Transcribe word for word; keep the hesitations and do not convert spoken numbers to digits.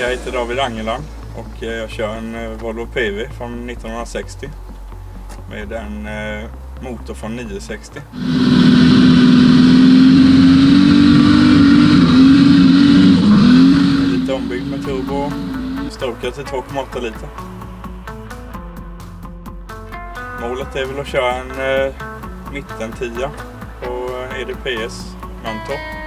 jag heter David Angeland och jag kör en Volvo P V från nittonhundrasextio med en motor från niohundrasextio. Lite ombyggd med turbo, strokat till två komma åtta liter. Målet är väl att köra en mitten tia på E D P S motor.